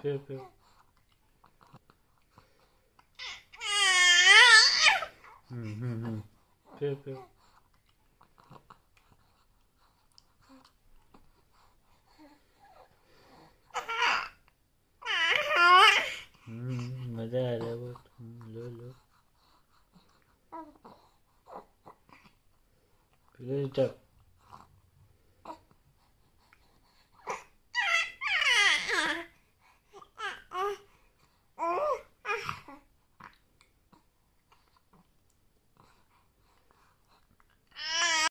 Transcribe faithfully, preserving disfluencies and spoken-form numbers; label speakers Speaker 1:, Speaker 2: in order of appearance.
Speaker 1: फिर फिर हम्म हम्म हम्म फिर फिर हम्म मजा आ रहा है वो। लो लो फिर